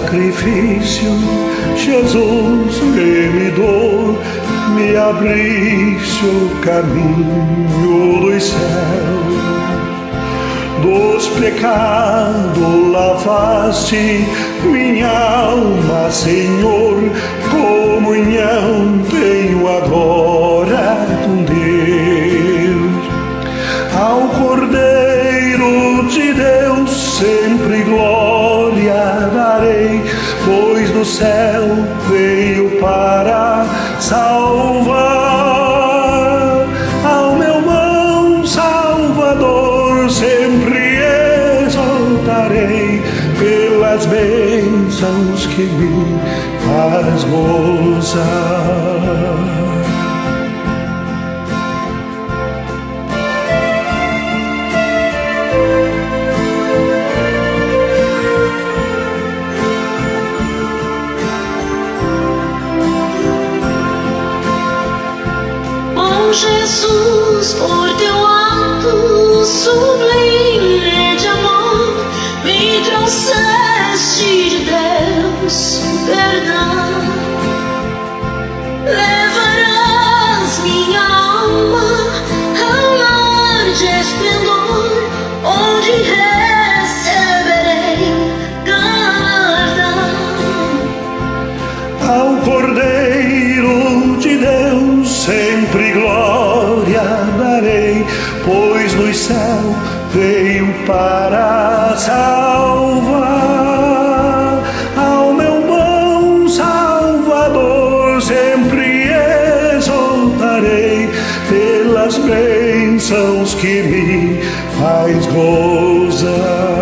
sacrifício, Jesus remidor, me abriste o caminho dos céus. Dos pecados lavaste minha alma, Senhor, comunhão tenho agora com Deus. Ao Cordeiro de Deus sempre glória darei, pois do céu veio para salvar. Ao meu bom Salvador sempre exaltarei, pelas bênçãos que me faz gozar. Jesus, por teu ato sublime de amor, me trouxeste de Deus perdão. Levarás minha alma ao mar de esplendor, onde receberei galardão. Ao Cordeiro de Deus sempre glória darei, pois do céu veio para salvar. Ao meu bom Salvador sempre exaltarei, pelas bênçãos que me faz gozar.